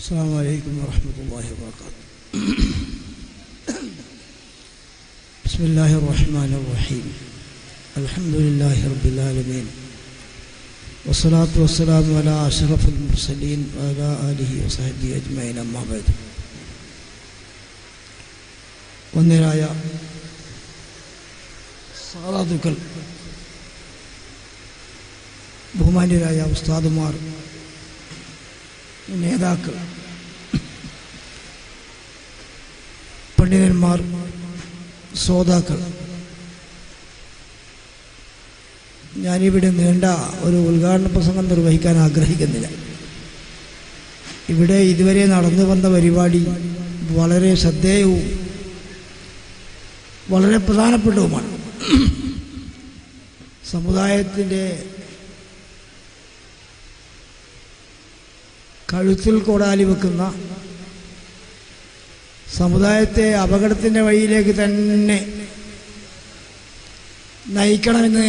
السلام عليكم ورحمة الله وبركاته. بسم الله الرحمن الرحيم. الحمد لله رب العالمين والصلاة والسلام على أشرف المرسلين وعلى آله وصحبه أجمعين أما بعد. വന്ദരായ സാദാത്തുക്കൾ, ബഹുമാന്യരായ ഉസ്താദുമാർ, നേതാക്കൾ, പണ്ഡിതന്മാർ, ശ്രോതാക്കൾ, ഞാനിവിടെ നീണ്ട ഒരു ഉദ്ഘാടന പ്രസംഗം നിർവഹിക്കാൻ ആഗ്രഹിക്കുന്നില്ല. ഇവിടെ ഇതുവരെ നടന്നു വന്ന പരിപാടി വളരെ ശ്രദ്ധേയവും വളരെ പ്രധാനപ്പെട്ടതുമാണ്. സമുദായത്തിൻ്റെ കഴുത്തിൽ കോടാലി വെക്കുന്ന, സമുദായത്തെ അപകടത്തിൻ്റെ വഴിയിലേക്ക് തന്നെ നയിക്കണമെന്ന്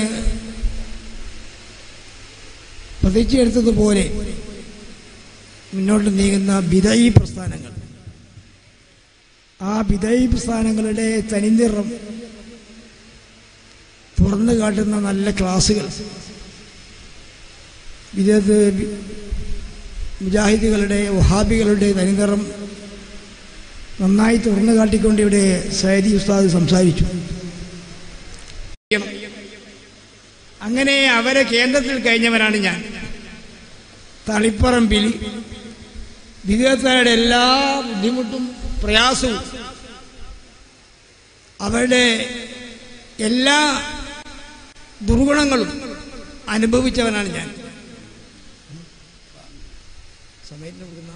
പ്രതിജ്ഞയെടുത്തതുപോലെ മുന്നോട്ട് നീങ്ങുന്ന ബിദഈ പ്രസ്ഥാനങ്ങൾ, ആ ബിദഈ പ്രസ്ഥാനങ്ങളുടെ തനിനിറം തുറന്നു കാട്ടുന്ന നല്ല ക്ലാസുകൾ വിദേഹത്ത് മുജാഹിദുകളുടെ, വഹാബികളുടെ തനിനിറം നന്നായി തുറന്നു കാട്ടിക്കൊണ്ട് ഇവിടെ സയ്യിദി ഉസ്താദ് സംസാരിച്ചു. അങ്ങനെ അവരെ കേന്ദ്രത്തിൽ കഴിഞ്ഞവനാണ് ഞാൻ. തളിപ്പറമ്പിൽ വിദേഹക്കാരുടെ എല്ലാ ബുദ്ധിമുട്ടും പ്രയാസവും അവരുടെ എല്ലാ ദുർഗുണങ്ങളും അനുഭവിച്ചവനാണ് ഞാൻ. സമയത്തിന് കൊടുക്കുന്ന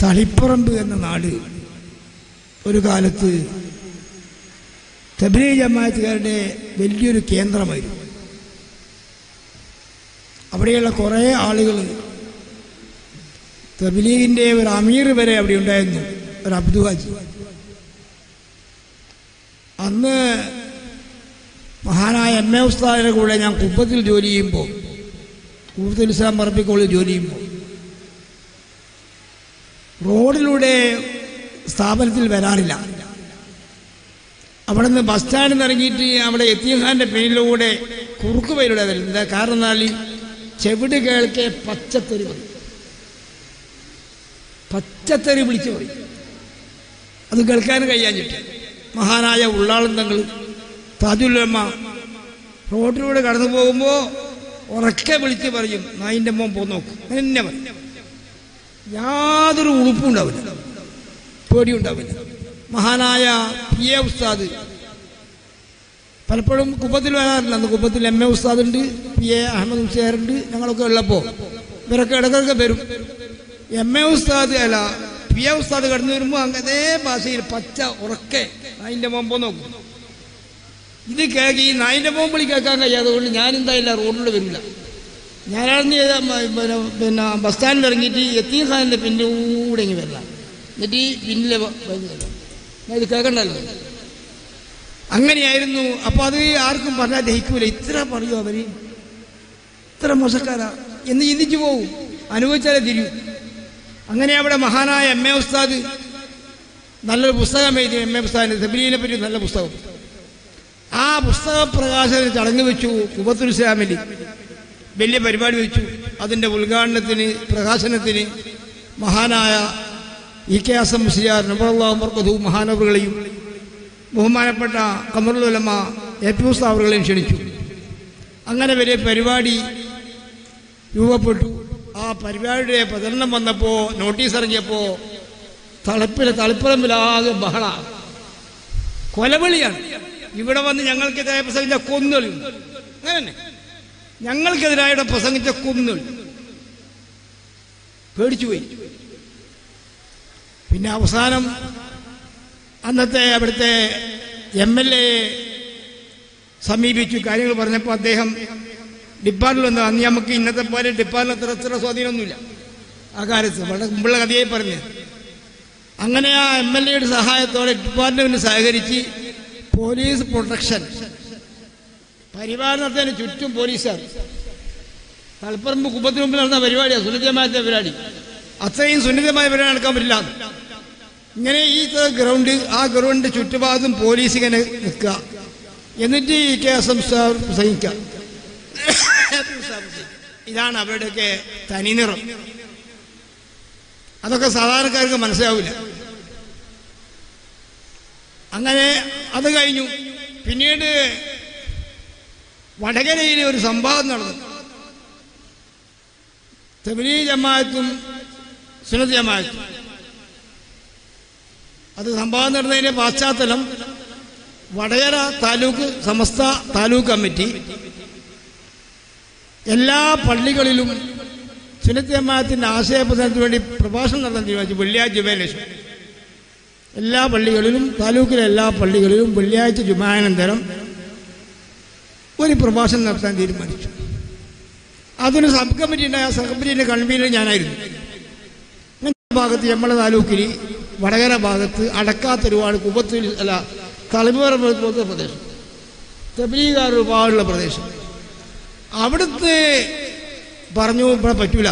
തളിപ്പറമ്പ് എന്ന നാട് ഒരു കാലത്ത് തബ്ലീഗ് ജമാഅത്തുകാരുടെ വലിയൊരു കേന്ദ്രമായിരുന്നു. അവിടെയുള്ള കുറേ ആളുകൾ, തബ്ലീഗിൻ്റെ ഒരു അമീർ വരെ അവിടെ ഉണ്ടായിരുന്നു, ഒരു അബ്ദു ഹാജി. അന്ന് മഹാനായ എം എ ഉസ്താദിൻ്റെ കൂടെ ഞാൻ കുബ്ബത്തിൽ ജോലി ചെയ്യുമ്പോൾ, കുബ്ബത്തുൽ ഇസ്ലാം പറമ്പിക്കോളിൽ ജോലി ചെയ്യുമ്പോൾ, റോഡിലൂടെ സ്ഥാപനത്തിൽ വരാറില്ല. അവിടെ നിന്ന് ബസ് സ്റ്റാൻഡിൽ നിന്ന് ഇറങ്ങിയിട്ട് അവിടെ യതീംഖാൻ്റെ പിന്നിലൂടെ കുറുക്ക് വഴിയിലൂടെ വരുന്നത്. കാരണം എന്നാൽ ചെവിട് കേൾക്കെ പച്ചത്തെറി പറയും, പച്ചത്തെറി വിളിച്ച് പറയും. അത് കേൾക്കാൻ കഴിയാഞ്ഞിട്ട് മഹാനായ ഉള്ളാളം തങ്ങൾ താജുൽ ഉലമ റോഡിലൂടെ കടന്നു പോകുമ്പോൾ ഉറക്കെ വിളിച്ച് പറയും, നായിൻ്റെ മോൻ പോന്ന് നോക്കും. എന്നെ പറയും. യാതൊരു ഉളുപ്പും ഉണ്ടാവില്ല, പേടിയുണ്ടാവില്ല. മഹാനായ പി എ ഉസ്താദ് പലപ്പോഴും കുബ്ബത്തിൽ വരാറില്ല. അന്ന് കുബ്ബത്തിൽ എം എ ഉസ്താദ് ഉണ്ട്, പി എ അഹമ്മദ് മുസ്ലിയാറുണ്ട്. ഞങ്ങളൊക്കെ ഉള്ളപ്പോൾ ഇവരൊക്കെ ഇടയ്ക്കൊക്കെ വരും. എം എ ഉസ്താദ് അല്ല, പി എ ഉസ്താദ് കടന്നു വരുമ്പോൾ അതേ ഭാഷയിൽ പച്ച ഉറക്കെ നായിൻ്റെ മോമ്പോ നോക്കും. ഇത് കേൾക്കി ഈ നായിൻ്റെ മോമ്പിളി കേൾക്കാൻ കഴിയാതെ കൊണ്ട് ഞാനെന്തായില്ല റോഡിലൂടെ വരില്ല. ഞാനാണെന്ന് പിന്നെ ബസ് സ്റ്റാൻഡിൽ ഇറങ്ങിയിട്ട് യതീംഖാനിൻ്റെ പിന്നിലൂടെ ഇങ്ങനെ വരില്ല. എന്നിട്ട് ഈ പിന്നിലെ ഇത് കേൾക്കണ്ടല്ലോ. അങ്ങനെയായിരുന്നു. അപ്പോൾ അത് ആർക്കും പറഞ്ഞാൽ ദഹിക്കൂല. ഇത്ര പറയൂ അവർ, ഇത്ര മോശക്കാരാ എന്ന് ചിന്തിച്ചു പോവും. അനുഭവിച്ചാലേ തിരിയൂ. അങ്ങനെ അവിടെ മഹാനായ എം എ ഉസ്താദ് നല്ലൊരു പുസ്തകം എഴുതി. എം എ ഉസ്താദിൻ്റെ തബ്ലീഗിനെ പറ്റി നല്ല പുസ്തകം. ആ പുസ്തക പ്രകാശന ചടങ്ങ് വെച്ചു. കുബ്ബത്തുൽ ഇസ്ലാമിൽ വലിയ പരിപാടി വെച്ചു. അതിൻ്റെ ഉദ്ഘാടനത്തിന് പ്രകാശനത്തിന് മഹാനായ ഇ കെ അസം മുസ്ലിയാർ നബറല്ലാഹു ബർക്കതുഹു മഹാനവറുകളെയും ബഹുമാനപ്പെട്ട ഖമറുൽ ഉലമ എ പി ഉസ്താദ് അവറുകളെയും ക്ഷണിച്ചു. അങ്ങനെ വലിയ പരിപാടി രൂപപ്പെട്ടു. ആ പരിപാടിയുടെ പ്രചരണം വന്നപ്പോൾ, നോട്ടീസ് ഇറങ്ങിയപ്പോൾ തളിപ്പറമ്പിലാകെ ബഹള, കൊലവിളിയാണ്. ഇവിടെ വന്ന് ഞങ്ങൾക്കെതിരായി പ്രസംഗിച്ച കൊന്നുകളി, അങ്ങനെ തന്നെ ഞങ്ങൾക്കെതിരായിട്ട് പ്രസംഗിച്ച കൊന്നുകളി. പേടിച്ചുപോയി. പിന്നെ അവസാനം അന്നത്തെ അവിടുത്തെ എം എൽ എ സമീപിച്ചു. കാര്യങ്ങൾ പറഞ്ഞപ്പോൾ അദ്ദേഹം ഡിപ്പാർട്ട്മെന്റ് വന്നു. അന്ന് നമുക്ക് ഇന്നത്തെ പോലെ ഡിപ്പാർട്ട്മെന്റ് അത്ര സ്വാധീനമൊന്നുമില്ല ആ കാര്യത്തിൽ, വളരെ മുമ്പുള്ള കഥയായി പറഞ്ഞ്. അങ്ങനെ ആ എം എൽ എയുടെ സഹായത്തോടെ ഡിപ്പാർട്ട്മെന്റ് സഹകരിച്ച് പോലീസ് പ്രൊട്ടക്ഷൻ പരിപാലനത്തിന് ചുറ്റും പോലീസുകാർ. തളിപ്പറമ്പ് കുബ്ബത്തിന് മുമ്പിൽ നടന്ന പരിപാടിയാണ്, സുന്നിതമായ പരിപാടി. അത്രയും സുന്നിതമായ പരിപാടി നടക്കാൻ പറ്റില്ല. ഇങ്ങനെ ഈ ഗ്രൗണ്ട്, ആ ഗ്രൗണ്ടിന്റെ ചുറ്റുഭാഗത്തും പോലീസ് ഇങ്ങനെ നിൽക്കുക. എന്നിട്ട് ഈ കേസ് പ്രസംഗിക്കുക. ഇതാണ് അവരുടെയൊക്കെ തനിനിറം. അതൊക്കെ സാധാരണക്കാർക്ക് മനസ്സിലാവില്ല. അങ്ങനെ അത് കഴിഞ്ഞു. പിന്നീട് വടകരയിൽ ഒരു സംവാദം നടന്നു. തബ്ലീഗ് ജമാഅത്തും സുന്നത്ത് ജമാഅത്തും. അത് സംവാദം നടന്നതിൻ്റെ പശ്ചാത്തലം വടകര താലൂക്ക് സമസ്ത താലൂക്ക് കമ്മിറ്റി എല്ലാ പള്ളികളിലും സുന്നത്ത് ജമാഅത്തിൻ്റെ ആശയപ്രചരണത്തിന് വേണ്ടി പ്രഭാഷണം നടത്താൻ തീരുമാനിച്ചു. വെള്ളിയാഴ്ച ജുമഅ ശേഷം എല്ലാ പള്ളികളിലും, താലൂക്കിലെ എല്ലാ പള്ളികളിലും വെള്ളിയാഴ്ച ജുമഅനന്തരം ഒരു പ്രഭാഷണം നടത്താൻ തീരുമാനിച്ചു. അതിന് സബ് കമ്മിറ്റി ഉണ്ടായ സബ് കമ്മിറ്റിൻ്റെ കൺവീനർ ഞാനായിരുന്നു. ഭാഗത്ത് നമ്മുടെ താലൂക്കിൽ വടകര ഭാഗത്ത് അടക്കാത്തൊരുപാട് കുബ്ബത്തുൽ അല്ല തളിപ്പറമ്പ് പോലത്തെ പ്രദേശം, തബ്ലീഗുകാർ ഒരുപാടുള്ള പ്രദേശം. അവിടുത്തെ പറഞ്ഞു ഇവിടെ പറ്റൂല,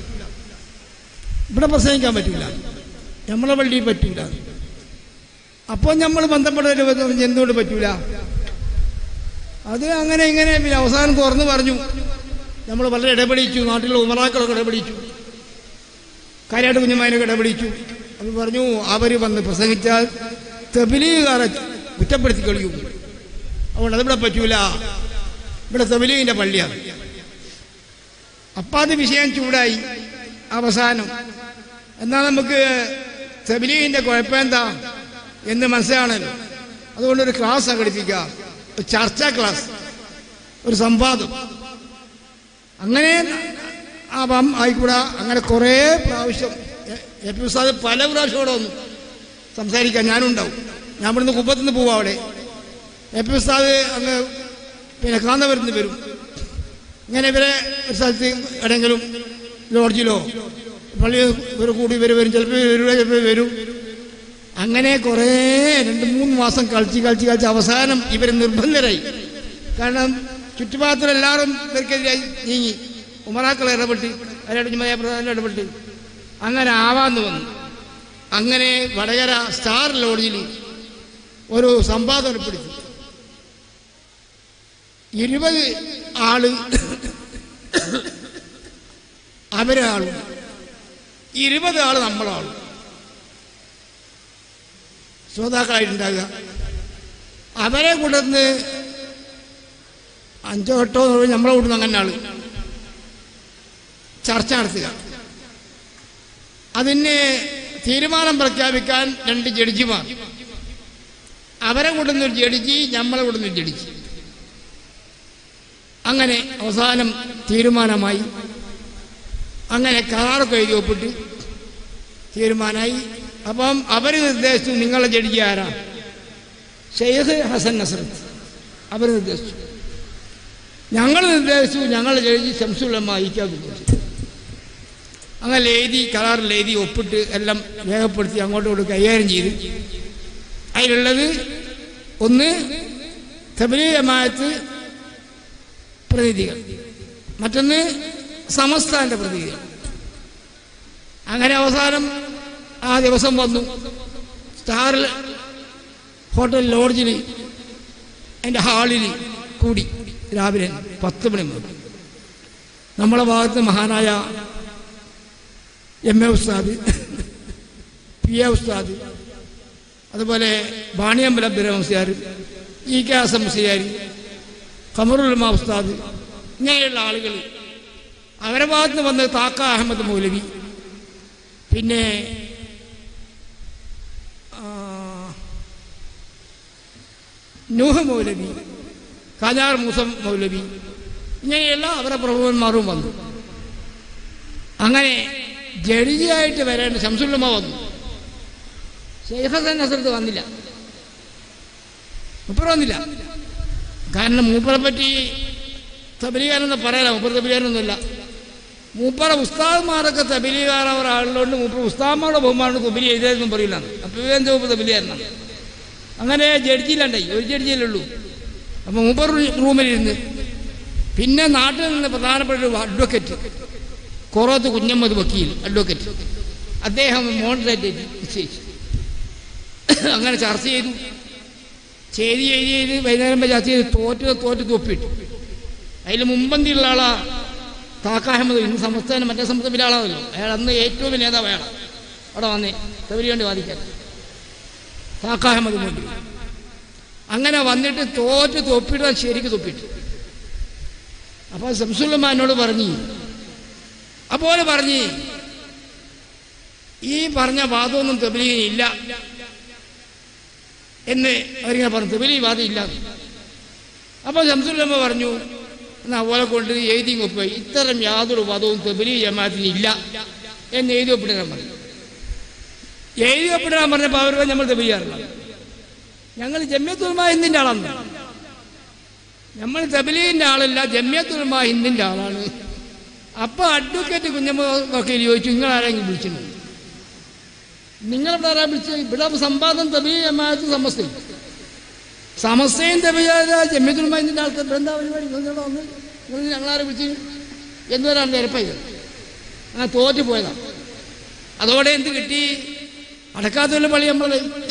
ഇവിടെ പ്രസംഗിക്കാൻ പറ്റൂല, നമ്മളെ പള്ളിയിൽ പറ്റൂല. അപ്പോൾ നമ്മൾ ബന്ധപ്പെട്ടവർ എന്തുകൊണ്ട് പറ്റൂല? അത് അങ്ങനെ ഇങ്ങനെ. പിന്നെ അവസാനം തുറന്ന് പറഞ്ഞു. നമ്മൾ വളരെ ഇടപെടിച്ചു. നാട്ടിലുള്ള ഉമറാക്കളൊക്കെ ഇടപെടിച്ചു, കാര്യമായിട്ട് കുഞ്ഞുമാനൊക്കെ ഇടപെടിച്ചു. അത് പറഞ്ഞു, അവർ വന്ന് പ്രസംഗിച്ചാൽ തബ്ലീഗുകാരെ കുറ്റപ്പെടുത്തി കഴിയും, അതുകൊണ്ട് അതിവിടെ പറ്റൂല, ഇവിടെ തബ്ലീഗിൻ്റെ പള്ളിയാണ്. അപ്പം അത് വിഷയം ചൂടായി. അവസാനം എന്നാൽ നമുക്ക് തബ്ലീഗിൻ്റെ കുഴപ്പമെന്താ എന്ന് മനസ്സിലാണല്ലോ. അതുകൊണ്ടൊരു ക്ലാസ് സംഘടിപ്പിക്കാം, ഒരു ചർച്ചാ ക്ലാസ്, ഒരു സംവാദം. അങ്ങനെ ആവാം, ആയിക്കൂടാ. അങ്ങനെ കുറേ പ്രാവശ്യം എ പി ഉസ്താദ് പല പ്രാവശ്യം അവിടെ വന്നു സംസാരിക്കാൻ, ഞാനുണ്ടാവും. ഞാൻ ഇവിടുന്ന് കുപ്പത്തുനിന്ന് പോവാം അവിടെ. എ പി ഉസ്താദ് അങ്ങ് പിന്നെ കാന്തപുരത്ത് വരും. ഇങ്ങനെ ഇവരെ ഒരു സ്ഥലത്ത് എവിടെയെങ്കിലും ലോഡ്ജിലോ പള്ളി ഇവർ കൂടി വരും, ചിലപ്പോൾ വരും. അങ്ങനെ കുറേ 2-3 മാസം കളിച്ച് അവസാനം ഇവർ നിർബന്ധരായി. കാരണം ചുറ്റുപാടത്തിലെല്ലാവരും ഇവർക്കെതിരായി നീങ്ങി. ഉമറാക്കൾ ഇടപെട്ട്, അതിലടിച്ച് മതപ്രധാനം ഇടപെട്ട് അങ്ങനെ ആവാന്ന് വന്നു. അങ്ങനെ വടകര സ്റ്റാർ ലോഡ്ജിൽ ഒരു സംവാദം പിടിച്ചു. 20 ആള് അവരാളും 20 ആള് നമ്മളാളും ശ്രോതാക്കളായിട്ടുണ്ടാകുക. അവരെ കൂടന്ന് 5-8 നമ്മളെ കൂടുന്ന അങ്ങനെ ആള് ചർച്ച നടത്തുക. അതിന് തീരുമാനം പ്രഖ്യാപിക്കാൻ 2 ജഡ്ജിമാർ, അവരെ കൂടുന്നൊരു ജഡ്ജി, നമ്മളെ കൂടുന്നൊരു ജഡ്ജി. അങ്ങനെ അവസാനം തീരുമാനമായി. അങ്ങനെ കരാറൊക്കെ എഴുതി ഒപ്പിട്ട് തീരുമാനമായി. അപ്പം അവർ നിർദ്ദേശിച്ചു, നിങ്ങളെ ജഡ്ജി ആരാ? ഷെയ്ഖ് ഹസൻ നസ്രത്ത് അവർ നിർദ്ദേശിച്ചു. ഞങ്ങൾ നിർദ്ദേശിച്ചു, ഞങ്ങളുടെ ജഡ്ജി ശംസുൽ-ഉലമ ഇക്കാദ്. അങ്ങനെ എഴുതി, കരാറിൽ എഴുതി ഒപ്പിട്ട് എല്ലാം രേഖപ്പെടുത്തി അങ്ങോട്ടും കൈകാര്യം ചെയ്ത്. അതിലുള്ളത് ഒന്ന് തബ്ലീഗ് ജമാഅത്ത് പ്രതിനിധികൾ, മറ്റൊന്ന് സമസ്താന്റെ പ്രതിനിധികൾ. അങ്ങനെ അവസാനം ആ ദിവസം വന്നു. സ്റ്റാർ ഹോട്ടൽ ലോഡ്ജിൽ എൻ്റെ ഹാളിൽ കൂടി രാവിലെ 10 മണി മുതൽ. നമ്മളെ ഭാഗത്ത് മഹാനായ എം എ ഉസ്താദ്, പി എ ഉസ്താദ്, അതുപോലെ ബാണിയമ്പലം മുസ്ലിയാർ, ഇ കെ ഹസൻ മുസ്ലിയാർ, ഖമറുൽ-ഉലമ ഉസ്താദ്, ഇങ്ങനെയുള്ള ആളുകൾ. അവരുടെ ഭാഗത്ത് വന്ന് താക്ക അഹമ്മദ് മൗലവി, പിന്നെ നൂഹ് മൗലവി, കാജാർ മൂസ മൗലവി, ഇങ്ങനെയുള്ള അവരുടെ പ്രഭുവന്മാരും വന്നു. അങ്ങനെ ജഡ്ജിയായിട്ട് വരേണ്ട ശംസുൽ-ഉലമ വന്നു. ഷെയ്ഖ് ഹസൻ നസ്രത്ത് വന്നില്ല, മൂപ്പർ വന്നില്ല. കാരണം മൂപ്പറെ പറ്റി തബ്ലീഗാരെന്ന് പറയാല, മൂപ്പർ തബ്ലീഗാരൊന്നുമില്ല. മൂപ്പറ ഉസ്താദ്മാരൊക്കെ തബ്ലീഗാർ ഒരാളുകൊണ്ട് മൂപ്പർ ഉസ്താദ്മാരുടെ ബഹുമാനം തബ്ലീഗ് എഴുതാനൊന്നും പറയില്ല. അപ്പോൾ എന്താ മൂപ്പർ തബ്ലീഗാരനാണ്. അങ്ങനെ ജഡ്ജിയിലുണ്ടായി, ഒരു ജഡ്ജിയിലുള്ളൂ. അപ്പോൾ മൂപ്പർ റൂമിലിരുന്ന്. പിന്നെ നാട്ടിൽ നിന്ന് പ്രധാനപ്പെട്ട ഒരു അഡ്വക്കേറ്റ്, കൊറോത്ത് കുഞ്ഞമ്മദ് വക്കീൽ അഡ്വക്കേറ്റ്, അദ്ദേഹം മോഡറേറ്റ് നിശ്ചയിച്ചു. അങ്ങനെ ചർച്ച ചെയ്തു. ചെയ്ത് വൈകുന്നേരം ചർച്ച ചെയ്ത് തോറ്റ് തൊപ്പിട്ടു. അതിൽ മുമ്പന്തിയുള്ള ആളാ താക്ക അഹമ്മദ്. ഇന്ന് സംസ്ഥാനം മറ്റേ സംസ്ഥാനത്തിലെ ആളാണല്ലോ. അയാൾ അന്ന് ഏറ്റവും വലിയ നേതാവ് അയാളാണ്. അവിടെ വന്നേ തവരി വേണ്ടി വാദിക്കാൻ താക്ക അഹമ്മദ് വേണ്ടി. അങ്ങനെ വന്നിട്ട് തൊപ്പിട്ട് ശരിക്ക് തൊപ്പിട്ടു. അപ്പോൾ ശംസുൽ-ഉലമ എന്നോട് പറഞ്ഞു, അപ്പോൾ പറഞ്ഞ് ഈ പറഞ്ഞ വാദമൊന്നും തബ്ലീഗിനില്ല എന്ന് അവരിങ്ങനെ പറഞ്ഞു. തബ്ലീഗ് വാദം ഇല്ല. അപ്പോൾ ശംസുൽ-ഉലമ പറഞ്ഞു, എന്നാൽ അവരെ കൊണ്ട് എഴുതി ഒപ്പിട്ട് ഇത്തരം യാതൊരു വാദവും തബ്ലീഗ് ജമാഅത്തിന് ഇല്ല എന്ന് എഴുതി ഒപ്പിടാൻ പറഞ്ഞു. എഴുതി ഒപ്പിടാൻ പറഞ്ഞപ്പോൾ അവർ നമ്മൾ തബ്ലീഗാറില്ല, ഞങ്ങൾ ജമിയത്തുൽ-ഉലമ ഹിന്ദിൻ്റെ ആളാണ്. നമ്മൾ തബ്ലീഗിൻ്റെ ആളല്ല, ജമിയത്തുൽ-ഉലമ ഹിന്ദിൻ്റെ ആളാണ്. അപ്പോൾ അഡ്വക്കേറ്റ് കുഞ്ഞമ്മ വക്കീൽ ചോദിച്ചു, നിങ്ങളാരെങ്കിലും വിളിച്ചിട്ടുണ്ട്? നിങ്ങളിവിടെ ആരാ വിളിച്ചത്? ഇവിടെ സംവാദം തബ്ലീഗ് ജമാഅത്ത് സമസ്തയും തബ്ലീഗ് ജമിയത്തുൽ-ഉലമ ഹിന്ദിൻ്റെ ആൾക്കാർ എന്താ പരിപാടി? നിങ്ങളുടെ വന്ന് നിങ്ങൾ ഞങ്ങളാരെ വിളിച്ച് എന്നൊരാണ് നിരപ്പായത്. അങ്ങനെ തോറ്റ് പോയതാണ്. അതോടെ എന്ത് കിട്ടി? അടക്കാത്തുള്ള പള്ളി നമ്മൾ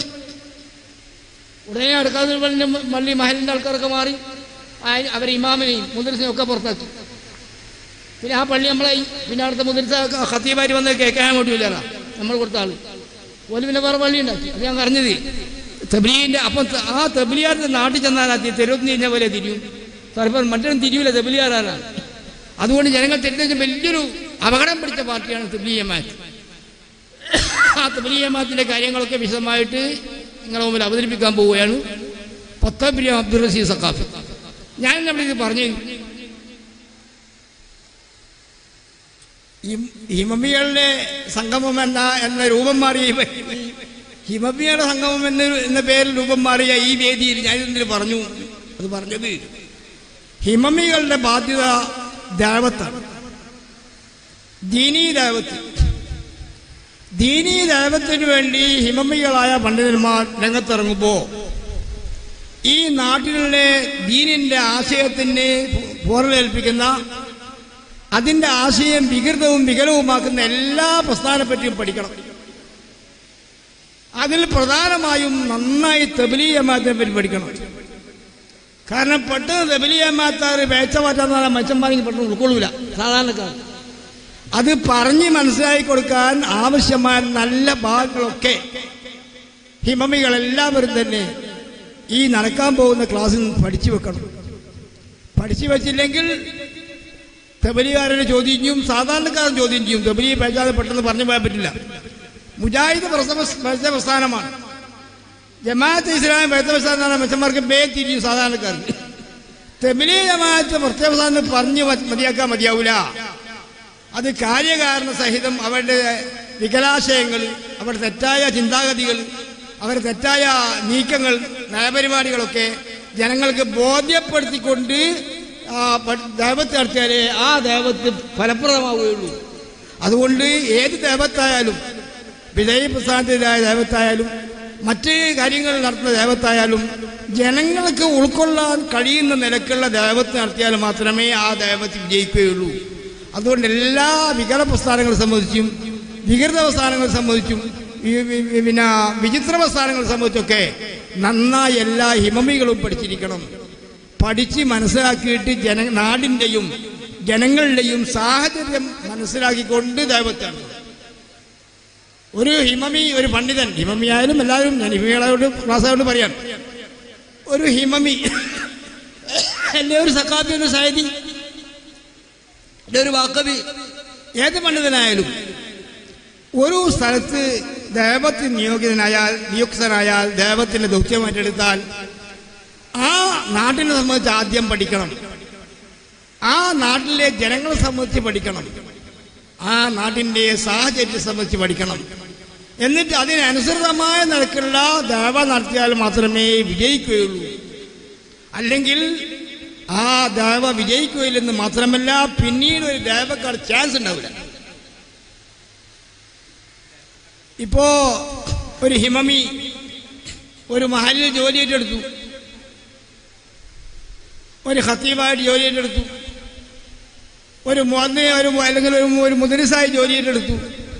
ഉടനെ അടക്കാത്തുള്ള പള്ളി മഹലിൻ്റെ ആൾക്കാരൊക്കെ മാറി അവരെ ഇമാമിനെയും മുദ്രസിനെയും ഒക്കെ പുറത്താക്കി. പിന്നെ ആ പള്ളി നമ്മളായി. പിന്നെ അവിടുത്തെ മുദ്രസ ഖത്തീബാരി വന്ന് കേൾക്കാൻ പറ്റില്ല, നമ്മൾ കൊടുത്ത ആൾ പോലെ. പിന്നെ വേറെ പള്ളി ഉണ്ടാക്കി. അത് ഞാൻ പറഞ്ഞത് തബ്ലീഗിൻ്റെ. അപ്പം ആ തബ്ലീഗാരുടെ നാട്ടിൽ ചെന്നാൽ തെരുവത്തിന് തിരിഞ്ഞ പോലെ തിരിയും. ചിലപ്പോൾ മറ്റൊന്നും തിരിയില്ല, തബ്ലീഗാരാണ്. അതുകൊണ്ട് ജനങ്ങൾ തെറ്റിദ്ധരിച്ച വലിയൊരു അപകടം പിടിച്ച പാർട്ടിയാണ് തബ്ലീഗ് ജമാഅത്ത്. ആ തബ്ലീഗ് ജമാഅത്തിൻ്റെ കാര്യങ്ങളൊക്കെ വിശദമായിട്ട് നിങ്ങളുടെ മുമ്പിൽ അവതരിപ്പിക്കാൻ പോവുകയാണ് പത്തബ്രിയ അബ്ദുൽ റസീദ് സഖാഫി. ഞാൻ നമ്മളിത് പറഞ്ഞു, ഹിമമികളുടെ സംഗമം എന്ന രൂപം മാറിയ ഹിമമിയുടെ സംഗമം എന്ന പേരിൽ രൂപം മാറിയ ഈ വേദിയിൽ ഞാൻ ഇതിന് പറഞ്ഞു. അത് പറഞ്ഞത് ഹിമമികളുടെ ബാധ്യത ദഅവത്താണ്, ദീനീ ദഅവത്ത്. ദീനീ ദഅവത്തിന് വേണ്ടി ഹിമമികളായ പണ്ഡിതന്മാർ രംഗത്തിറങ്ങുമ്പോൾ ഈ നാട്ടിലെ ദീനിന്റെ ആശയത്തിന് പോറലേൽപ്പിക്കുന്ന, അതിൻ്റെ ആശയം വികൃതവും വികലവുമാക്കുന്ന എല്ലാ പ്രസ്ഥാനപ്പറ്റിയും പഠിക്കണം. അതിൽ പ്രധാനമായും നന്നായി തബ്ലീഗ് ജമാഅത്തിനെ പറ്റി പഠിക്കണം. കാരണം പെട്ടെന്ന് തബ്ലീഗ് ജമാഅത്താർ വേച്ച മാറ്റാന്ന് പറഞ്ഞാൽ മനുഷ്യന്മാരെങ്കിൽ പെട്ടെന്ന് ഉൾക്കൊള്ളൂല സാധാരണക്കാർ. അത് പറഞ്ഞ് മനസ്സിലാക്കി കൊടുക്കാൻ ആവശ്യമായ നല്ല ഭാഗങ്ങളൊക്കെ ഹിമമികളെല്ലാവരും തന്നെ ഈ നടക്കാൻ പോകുന്ന ക്ലാസ്സിൽ നിന്ന് പഠിച്ചു വെക്കണം. പഠിച്ചു വെച്ചില്ലെങ്കിൽ തബ്ലീഗുകാരനെ ചോദ്യം ചെയ്യും, സാധാരണക്കാരൻ ചോദ്യം ചെയ്യും. തബ്ലീഗ് പേജാതെ പെട്ടെന്ന് പറഞ്ഞു പോകാൻ പറ്റില്ല. മുജാഹിദ് പ്രസ്ഥാനമാണ്, ജമാഅത്ത് ഇസ്ലാമി പ്രസ്ഥാനമാണ്. മനുഷ്യന്മാർക്ക് തിരിയും സാധാരണക്കാർക്ക്. തബ്ലീഗ് ജമാഅത്ത് പ്രസ്ഥാനം പറഞ്ഞ് മതിയാക്കാൻ മതിയാവൂല. അത് കാര്യകാരണ സഹിതം അവരുടെ വികലാശയങ്ങൾ, അവരുടെ തെറ്റായ ചിന്താഗതികൾ, അവരുടെ തെറ്റായ നീക്കങ്ങൾ, നയപരിപാടികളൊക്കെ ജനങ്ങൾക്ക് ബോധ്യപ്പെടുത്തിക്കൊണ്ട് ദഅവത്ത് നടത്തിയാലേ ആ ദഅവത്ത് ഫലപ്രദമാവുകയുള്ളൂ. അതുകൊണ്ട് ഏത് ദഅവത്തായാലും, വിദഈ പ്രസ്ഥാനത്തിൻ്റെതായ ദഅവത്തായാലും മറ്റ് കാര്യങ്ങൾ നടത്തുന്ന ദഅവത്തായാലും ജനങ്ങൾക്ക് ഉൾക്കൊള്ളാൻ കഴിയുന്ന നിലക്കുള്ള ദഅവത്ത് നടത്തിയാൽ മാത്രമേ ആ ദഅവത്ത് വിജയിക്കുകയുള്ളൂ. അതുകൊണ്ട് എല്ലാ വികല പ്രസ്ഥാനങ്ങളെ സംബന്ധിച്ചും വികൃത പ്രസ്ഥാനങ്ങളെ സംബന്ധിച്ചും പിന്നെ വിചിത്ര പ്രസ്ഥാനങ്ങളെ സംബന്ധിച്ചൊക്കെ നന്നായി എല്ലാ ഹിമമികളും പഠിച്ചിരിക്കണം. പഠിച്ച് മനസ്സിലാക്കിയിട്ട് നാടിൻ്റെയും ജനങ്ങളുടെയും സാഹചര്യം മനസ്സിലാക്കിക്കൊണ്ട് ദഅവത്താണ്. ഒരു ഹിമമി, ഒരു പണ്ഡിതൻ, ഹിമമിയായാലും എല്ലാവരും, ഞാൻ ഹിമമികളോട് ക്ലാസ്സായോട് പറയാം, ഒരു ഹിമമി അല്ലെ ഒരു സഖാഫി, ഒരു സയ്യിദി, ഒരു വാക്കബി, ഏത് പണ്ഡിതനായാലും ഒരു സ്ഥലത്ത് ദഅവത്തിന് നിയുക്തനായാൽ ദഅവത്തിന്റെ ദൗത്യം ഏറ്റെടുത്താൽ ആ നാട്ടിനെ സംബന്ധിച്ച് ആദ്യം പഠിക്കണം, ആ നാട്ടിലെ ജനങ്ങളെ സംബന്ധിച്ച് പഠിക്കണം, ആ നാട്ടിൻ്റെ സാഹചര്യത്തെ സംബന്ധിച്ച് പഠിക്കണം. എന്നിട്ട് അതിനനുസൃതമായ നിലക്കുള്ള ദഅവ നടത്തിയാൽ മാത്രമേ വിജയിക്കുകയുള്ളൂ. അല്ലെങ്കിൽ ആ ദഅവ വിജയിക്കുകയില്ലെന്ന് മാത്രമല്ല, പിന്നീട് ഒരു ദഅവക്കാർ ചാൻസ് ഉണ്ടാവില്ല. ഇപ്പോ ഒരു ഹിമമി ഒരു മഹല്ലിൽ ജോലി ഏറ്റെടുത്തു, ഒരു ഖത്തീബായിട്ട് ജോലി ഏറ്റെടുത്തു, ഒരു മുഅദ്ദിൻ അല്ലെങ്കിൽ ഒരു മുദരിസായി ജോലി ഏറ്റെടുത്തു.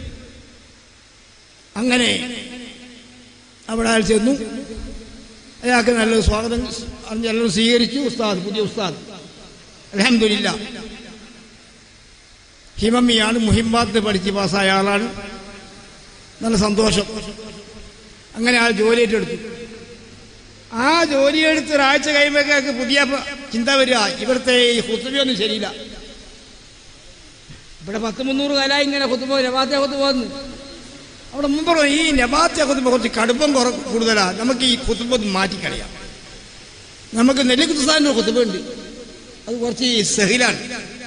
അങ്ങനെ അവിടെ അയാൾ ചെന്നു, അയാൾക്ക് നല്ലൊരു സ്വാഗതം എല്ലാവരും സ്വീകരിച്ചു. ഉസ്താദ്, പുതിയ ഉസ്താദ്, അൽഹംദുലില്ലാ. ഹിമമിയാണ്, മുഹിമ്മാത്ത് പഠിച്ച് പാസ്സായ ആളാണ്, നല്ല സന്തോഷം. അങ്ങനെ ആ ജോലി ഏറ്റെടുത്തു. ആ ജോലിയെടുത്ത് ഒരാഴ്ച കഴിയുമ്പോഴേക്ക് പുതിയ ചിന്ത വരിക, ഇവിടുത്തെ ഈ ഖുത്ബയൊന്നും ശരിയില്ല. ഇവിടെ 100-300 കാലമായി ഇങ്ങനെ ഖുത്ബ, നബാത്തെ ഖുത്ബ വന്നു. അവിടെ മുമ്പ് ഈ നബാത്തെ ഖുത്ബ കുറച്ച് കടുപ്പം കൂടുതലാണ്, നമുക്ക് ഈ ഖുത്ബ മാറ്റിക്കളയാം. നമുക്ക് നെല്ലിക്കുത്താൻ്റെ ഒരു ഖുത്ബ ഉണ്ട്, അത് കുറച്ച് സഹിലാണ്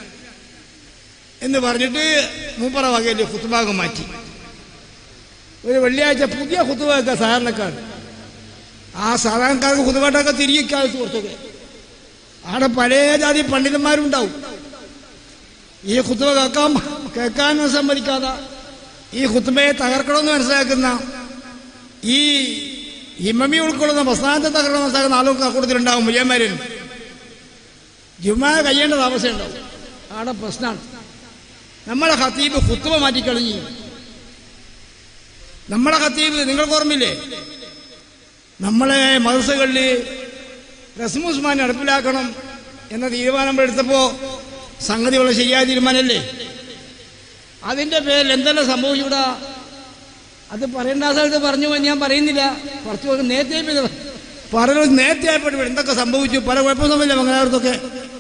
എന്ന് പറഞ്ഞിട്ട് മൂപ്പറ വകയിൽ ഖുത്ബാഗ് മാറ്റി. ഒരു വെള്ളിയാഴ്ച പുതിയ ഖുത്ബ വെക്കുക സാധാരണക്കാർ. ആ സാധാരണക്കാർക്ക് ഖുത്ബാട്ടൊക്കെ തിരികെക്കാലത്ത് കുറച്ചൊക്കെ അവിടെ പഴയ ജാതി പണ്ഡിതന്മാരുണ്ടാവും. ഈ ഖുത്ബ കേൾക്കാനും സമ്മതിക്കാതെ ഈ ഖുത്ബയെ തകർക്കണമെന്ന് മനസ്സിലാക്കുന്ന, ഈ ഹിമമി ഉൾക്കൊള്ളുന്ന പ്രസ്ഥാനത്തെ തകർക്കണമെന്ന് മനസ്സിലാക്കുന്ന ആളുകൾക്ക് കൂടുതലുണ്ടാവും. മുലിയന്മാരിൽ ജുമാ കഴിയേണ്ട താമസം ഉണ്ടാവും. അവിടെ പ്രശ്നമാണ്. നമ്മളെ ഖത്തീബ് ഖുത്ബ മാറ്റിക്കളഞ്ഞു. നമ്മളെ ഖത്തീബ് നിങ്ങൾക്ക് ഓർമ്മയില്ലേ, നമ്മളെ മദ്രസകളിൽ റസ്മുസ്മാൻ നടപ്പിലാക്കണം എന്ന തീരുമാനം എടുത്തപ്പോൾ സംഗതി വളരെ ശരിയായ തീരുമാനമല്ലേ? അതിൻ്റെ പേരിൽ എന്തെല്ലാം സംഭവിച്ചൂടാ? അത് പറയേണ്ട സ്ഥലത്ത് പറഞ്ഞു, ഞാൻ പറയുന്നില്ല. കുറച്ച് നേരത്തെ പറഞ്ഞു, നേരത്തെ ആയപ്പോൾ എന്തൊക്കെ സംഭവിച്ചു, പല കുഴപ്പമൊന്നുമില്ല. മംഗലാപുരത്തൊക്കെ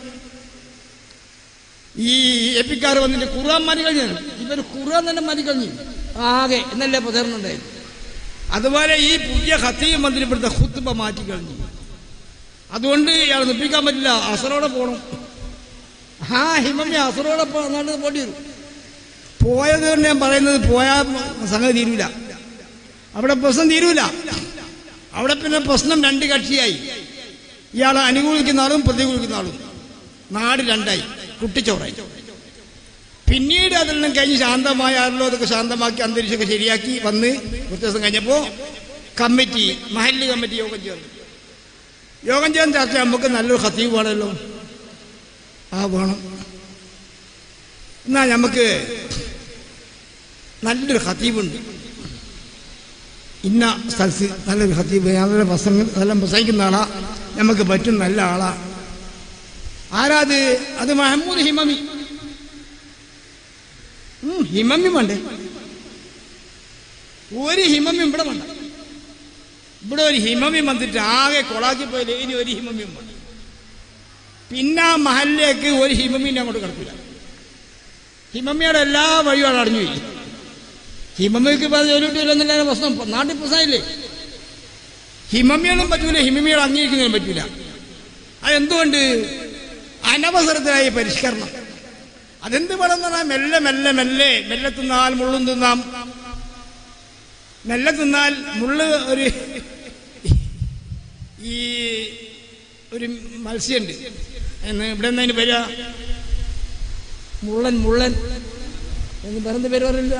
ഈ എപ്പിക്കാർ വന്നിട്ട് ഖുർആൻ മാറ്റിക്കഴിഞ്ഞു. ഇവർ ഖുർആൻ തന്നെ മാറ്റിക്കഴിഞ്ഞു ആകെ എന്നല്ലേ പ്രചരണമുണ്ടായി. അതുപോലെ ഈ പുതിയ ഖത്തീബ് മന്ത്രിപ്പെടുത്ത ഖുത്ബ മാറ്റിക്കഴിഞ്ഞു. അതുകൊണ്ട് ഇയാൾ നിപ്പിക്കാൻ പറ്റില്ല, അസറോടെ പോകണം. ഹിമമി അസറോടെ പോകേണ്ടി വരും. പോയത് കൊണ്ട് ഞാൻ പറയുന്നത് പോയാൽ സംഗതി തീരൂല, അവിടെ പ്രശ്നം തീരൂല. അവിടെ പിന്നെ പ്രശ്നം രണ്ട് കക്ഷിയായി, ഇയാളെ അനുകൂലിക്കുന്ന ആളും പ്രതികൂലിക്കുന്ന ആളും. നാട് രണ്ടായി, കുട്ടിച്ചോറായി. പിന്നീട് അതെല്ലാം കഴിഞ്ഞ് ശാന്തമായ ആരല്ലോ അതൊക്കെ ശാന്തമാക്കി അന്തരീക്ഷമൊക്കെ ശരിയാക്കി വന്ന് കുറച്ച് ദിവസം കഴിഞ്ഞപ്പോൾ കമ്മിറ്റി, മഹല്ല് കമ്മിറ്റി യോഗം ചേർന്നു. യോഗം ചെയ്യാൻ ചർച്ച നമുക്ക് നല്ലൊരു ഖതീബ് വേണമല്ലോ. വേണം. എന്നാൽ നമുക്ക് നല്ലൊരു ഖതീബുണ്ട്, ഇന്ന സ്ഥലത്ത് നല്ലൊരു ഖതീബ്, നല്ല പ്രസംഗിക്കുന്ന ആളാ, നമുക്ക് പറ്റും, നല്ല ആളാ. ആരാത്? അത് മഹമ്മൂദ് ഹിമമി. ഹിമമ്യം വേണ്ടേ? ഒരു ഹിമമ്യം ഇവിടെ വേണ്ട. ഇവിടെ ഒരു ഹിമമ്യം വന്നിട്ട് ആകെ കൊളാക്കി പോയില്ലേ, ഇനി ഒരു ഹിമമ്യം വേണ്ട. പിന്നെ ആ മഹലിലേക്ക് ഒരു ഹിമമ്യം അങ്ങോട്ട് കിടക്കില്ല. ഹിമമ്മിയുടെ എല്ലാ വഴിയും അടഞ്ഞു പോയി. ഹിമമ്മിക്ക് ജോലി കിട്ടിയില്ലെന്നില്ല പ്രശ്നം, നാട്ടിൽ പ്രശ്നമില്ലേ. ഹിമമ്മികളും പറ്റൂല, ഹിമമ്മികൾ അംഗീകരിക്കുന്നതിനും പറ്റൂല. അതെന്തുകൊണ്ട്? അനവസരത്തിലായി പരിഷ്കരണം. അതെന്ത് വേണമെന്ന് പറഞ്ഞാൽ മെല്ലെ മെല്ലെ മെല്ലെ മെല്ലെ തിന്നാൽ മുള്ളും തിന്നാം. മെല്ലെ തിന്നാൽ മുള്ള് ഒരു മത്സ്യമുണ്ട് എന്ന് ഇവിടെ നിന്ന് അതിന് വരിക മുള്ളൻ എന്ന് പറയുന്ന പേര് പറയില്ല.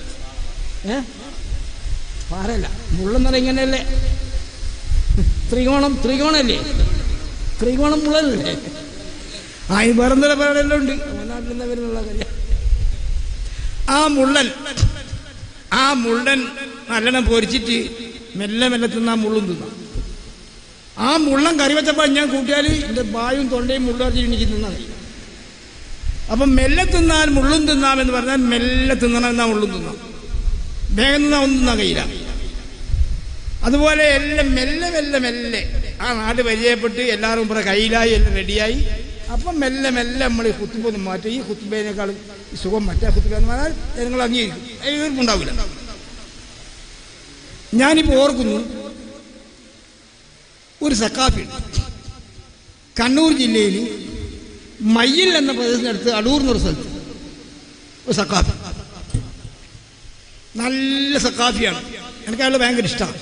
പാറല്ല, മുള്ളെന്ന് പറഞ്ഞാൽ ഇങ്ങനെയല്ലേ, ത്രികോണല്ലേ, ത്രികോണം മുള്ളല്ലേ. ഈ വേറെന്തെല്ലാം പേരെല്ലാം ഉണ്ട് നാട്ടിൽ വരുന്നുള്ള കാര്യം. ആ മുള്ളൻ നല്ലോണം പൊരിച്ചിട്ട് മെല്ലെ മെല്ലെ തിന്നാൻ മുള്ളും തിന്നാം. ആ മുള്ളൻ കറി വെച്ചപ്പോൾ ഞാൻ കൂട്ടിയാൽ എൻ്റെ വായും തൊണ്ടയും മുള്ളറിഞ്ഞ് എനിക്ക് തിന്നാൽ മതി. അപ്പം മെല്ലെ തിന്നാൽ മുള്ളും തിന്നാം എന്ന് പറഞ്ഞാൽ മെല്ലെ തിന്നണമെന്നാൽ മുള്ളും തിന്നാം, വേഗം തിന്നാൽ ഒന്നും തിന്നാൻ കഴിയില്ല. അതുപോലെ എല്ലാം മെല്ലെ മെല്ലെ മെല്ലെ ആ നാട് പരിചയപ്പെട്ട് എല്ലാവരും ഇവിടെ കയ്യിലായി, എല്ലാം റെഡിയായി. അപ്പം മെല്ലെ മെല്ലെ നമ്മൾ ഈ ഖുത്ബ മാറ്റും. ഈ ഖുത്ബേനേക്കാളും സുഖം മറ്റേ ഖുത്ബ എന്ന് പറഞ്ഞാൽ ജനങ്ങൾ അംഗീകരിക്കും, എതിർപ്പുണ്ടാവില്ല. ഞാനിപ്പോൾ ഓർക്കുന്നു, ഒരു സക്കാഫി കണ്ണൂർ ജില്ലയിൽ മയ്യിൽ എന്ന പ്രദേശത്തിനടുത്ത് അടൂർ എന്നൊരു സ്ഥലത്ത് ഒരു സക്കാഫി, നല്ല സക്കാഫിയാണ്, എനിക്ക് അയാൾ ഭയങ്കര ഇഷ്ടമാണ്.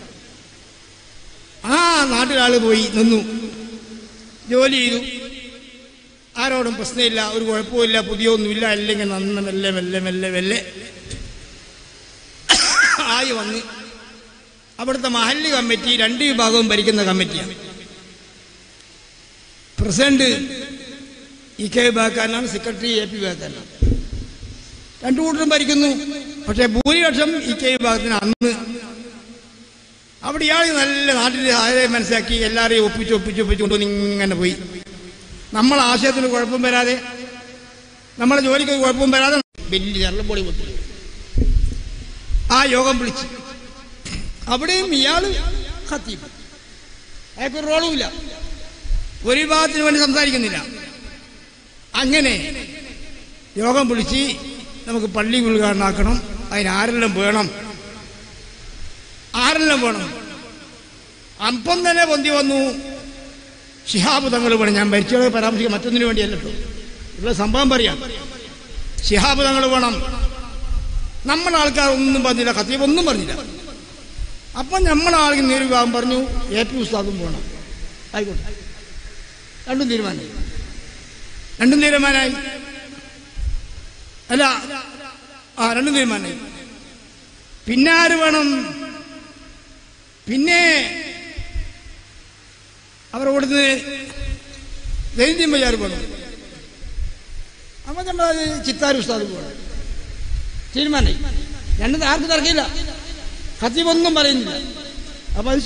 ആ നാട്ടിലാൾ പോയി നിന്നു, ജോലി ചെയ്തു, ആരോടും പ്രശ്നമില്ല, ഒരു കുഴപ്പമില്ല, പുതിയൊന്നുമില്ല, അല്ലെങ്കിൽ നന്ന മെല്ലെ മെല്ലെ മെല്ലെ മെല്ലെ ആയി വന്ന് അവിടുത്തെ മഹല്ല് കമ്മിറ്റി രണ്ട് വിഭാഗവും ഭരിക്കുന്ന കമ്മിറ്റിയാണ്. പ്രസിഡന്റ് EK വിഭാഗക്കാരനാണ്, സെക്രട്ടറി AP വിഭാഗക്കാരനാണ്. രണ്ടു കൂട്ടരും ഭരിക്കുന്നു. പക്ഷെ ഭൂരിപക്ഷം EK വിഭാഗത്തിന്. അന്ന് അവിടെ ഇയാൾ നല്ല നാട്ടിൽ ആരെയും മനസ്സിലാക്കി എല്ലാവരെയും ഒപ്പിച്ച് കൊണ്ടുവന്ന് ഇങ്ങനെ പോയി. നമ്മളെ ആശയത്തിന് കുഴപ്പം വരാതെ, നമ്മളെ ജോലിക്ക് കുഴപ്പം വരാതെ വലിയ ചെറുപ്പൊടി പൊട്ടി ആ യോഗം വിളിച്ച്. അവിടെയും ഇയാൾ ഖതീബ്, അയാൾക്കൊരു റോളുമില്ല, ഒരു വിഭാഗത്തിന് വേണ്ടി സംസാരിക്കുന്നില്ല. അങ്ങനെ യോഗം വിളിച്ച് നമുക്ക് പള്ളി ഉദ്ഘാടനമാക്കണം, അതിനാരെല്ലാം വേണം. അപ്പം തന്നെ പൊന്തി വന്നു ശിഹാബ് തങ്ങൾ വേണം. ഞാൻ ഭരിച്ചോളെ പരാമർശിക്കുക, മറ്റൊന്നിനു വേണ്ടിയല്ലോ, ഉള്ള സംഭവം പറയാം. ശിഹാബ് തങ്ങൾ വേണം. നമ്മളെ ആൾക്കാർ ഒന്നും പറഞ്ഞില്ല, ഖതീബ് ഒന്നും പറഞ്ഞില്ല. അപ്പം നമ്മളെ ആൾക്ക് നേര് വിഭാഗം പറഞ്ഞു AP ഉസ്താദും പോകണം. ആയിക്കോട്ടെ, രണ്ടും തീരുമാനമായി. അല്ല, രണ്ടും തീരുമാനമായി. പിന്നെ ആര് വേണം? പിന്നെ അവരോടുന്ന് ദൈന്യം ബജാർ വേണം. അപ്പം നമ്മളത് ചിത്താർ ഉസ്താദ് പോകണം. തീരുമാനമായി. രണ്ടും ആർക്കും തർക്കമില്ല, ഖതീബ് ഒന്നും പറയുന്നില്ല. അപ്പം അത്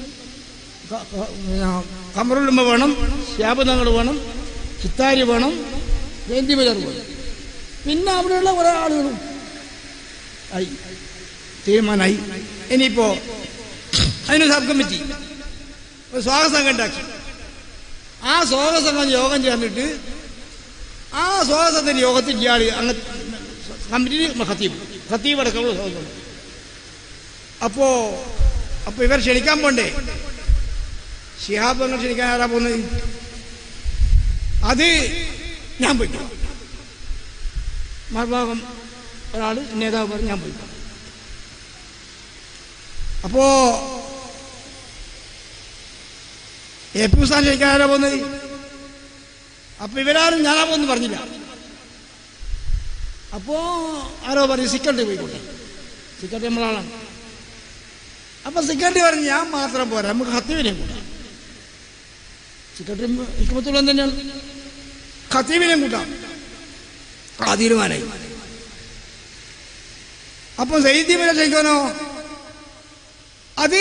കമറുലുമ്മ വേണം, ശാബദങ്ങൾ വേണം, ചിത്താരി വേണം, ദൈന്യം ബജാർ വേണം. പിന്നെ അവിടെയുള്ള കുറേ ആളുകളും ആയി. തീരുമാനമായി. ഇനിയിപ്പോൾ അതിന് സബ് കമ്മിറ്റി ഒരു സ്വാഗത സംഘം ഉണ്ടാക്കി. ആ സ്വാഗത സംഘം യോഗം ചേർന്നിട്ട് ആ സ്വാഗത സംഘത്തിൻ്റെ യോഗത്തിൽ ഇയാൾ അങ്ങ് കമ്മിറ്റി ഖതീബ് അടക്കമുള്ള സ്വാഗതം. അപ്പോൾ ഇവർ ക്ഷണിക്കാൻ പോണ്ടേ? ശിഹാബ് തങ്ങൾ ക്ഷണിക്കാൻ ആരാ പോകുന്നത്? അത് ഞാൻ പോയി. മറുഭാഗം ഒരാൾ നേതാവ് പറഞ്ഞ് ഞാൻ പോയി. അപ്പോൾ എ പി ഉസ്താൻ ക്ഷണിക്കാൻ ആരാ പോകുന്നത്? അപ്പോൾ ഇവരാരും ഞാനാ പോകുന്നു പറഞ്ഞില്ല. അപ്പോൾ ആരോ പറഞ്ഞു സെക്രട്ടറി പോയിക്കോട്ടെ, സെക്രട്ടറി നമ്മളാളാണ്. അപ്പം സെക്രട്ടറി പറഞ്ഞ് ഞാൻ മാത്രം പോരാ, നമുക്ക് ഖത്തീബിനെയും കൂട്ടാം. സെക്രട്ടറി ഹിക്മത്തുള്ള തന്നെയാണ്, ഖത്തീബിനെയും കൂട്ടാം. ആ തീരുമാനമായി. അപ്പം സയ്യിദ്ദീപിനെ ക്ഷണിക്കാനോ? അത്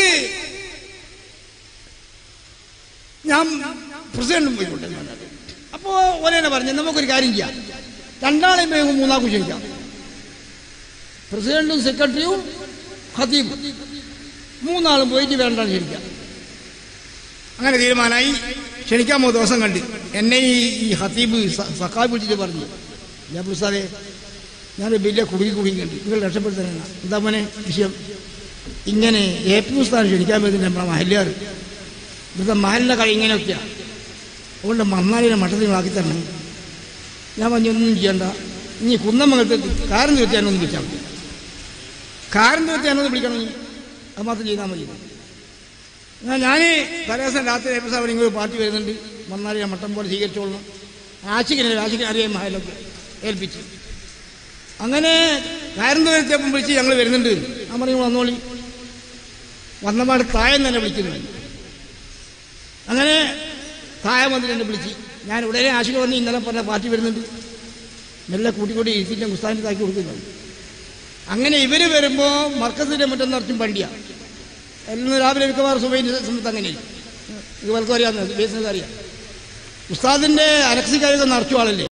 ഞാൻ പ്രസിഡന്റും പോയിക്കോട്ടെ. അപ്പോൾ ഒരേനെ പറഞ്ഞു നമുക്കൊരു കാര്യം ചെയ്യാം, രണ്ടാളെയും വേഗം മൂന്നാക്കും ക്ഷണിക്കാം, പ്രസിഡന്റും സെക്രട്ടറിയും ഖത്തീബും മൂന്നാളും പോയിട്ട് വേണ്ടാണ് ക്ഷണിക്കാം. അങ്ങനെ തീരുമാനമായി. ക്ഷണിക്കാൻ പോകുന്ന ദിവസം കണ്ട് എന്നെ ഈ ഖത്തീബ് സഖാബ് വിളിച്ചിട്ട് പറഞ്ഞു, ഞാൻ ഉസ്താദേ ഞാൻ വലിയ കുടുങ്ങിക്കണ്ട്, നിങ്ങൾ രക്ഷപ്പെടുത്താനാണ്. എന്താ മോനെ വിഷയം? ഇങ്ങനെ എ പി ഉസ്താദ് ക്ഷണിക്കാൻ പറ്റുന്ന നമ്മളെ മഹല്യാർ ഇവിടുത്തെ മഹലിൻ്റെ കളി ഇങ്ങനെയൊക്കെയാണ്, അതുകൊണ്ട് മണ്ണാലിനെ മട്ടത്തിലാക്കി തരണം. ഞാൻ പറഞ്ഞൊന്നും ചെയ്യണ്ട, ഇനി കുന്നമംഗലത്ത് കാരം തീർച്ചയാനൊന്നും വിളിച്ചാൽ മതി, കാരം തീർച്ചയാനൊന്ന് വിളിക്കണം, അത് മാത്രം ചെയ്താൽ മതി. ഞാൻ തലേദിവസം രാത്രി എ പി സാബ് ഇങ്ങനെ പാർട്ടി വരുന്നുണ്ട്, മണ്ണാലിനെ മട്ടം പോലെ സ്വീകരിച്ചോളണം, ആശിക്കിനെ അറിയാൻ മഹലൊക്കെ ഏൽപ്പിച്ചു. അങ്ങനെ കാരം തീർച്ചയപ്പം വിളിച്ച് ഞങ്ങൾ വരുന്നുണ്ട്. ഞാൻ പറഞ്ഞു വന്നോളി. വന്നപാട് തായം തന്നെ വിളിക്കുന്നുണ്ട്. അങ്ങനെ തായം വന്നിട്ട് എന്നെ വിളിച്ച് ഞാൻ ഉടനെ ആശിക വന്ന് ഇന്നലെ പറഞ്ഞ പാർട്ടി വരുന്നുണ്ട്, മെല്ലെ കൂട്ടിക്കൂട്ടി ഇരുത്തിൻ്റെ പുസ്തകത്തിൽ ആക്കി കൊടുക്കുന്നുണ്ട്. അങ്ങനെ ഇവർ വരുമ്പോൾ മർക്കസിൻ്റെ മറ്റൊന്ന് നിറച്ചും വണ്ടിയാണ്. എല്ലാം രാവിലെ മിക്കവാറും സുബൈൻ്റെ സമയത്ത് അങ്ങനെയാണ്. ഇത് വലക്കും അറിയാവുന്നത് ബേസിനൊക്കെ അറിയാം. ഉസ്താദിൻ്റെ അലക്സിക്കാരൊക്കെ നിറച്ചു ആളല്ലേ.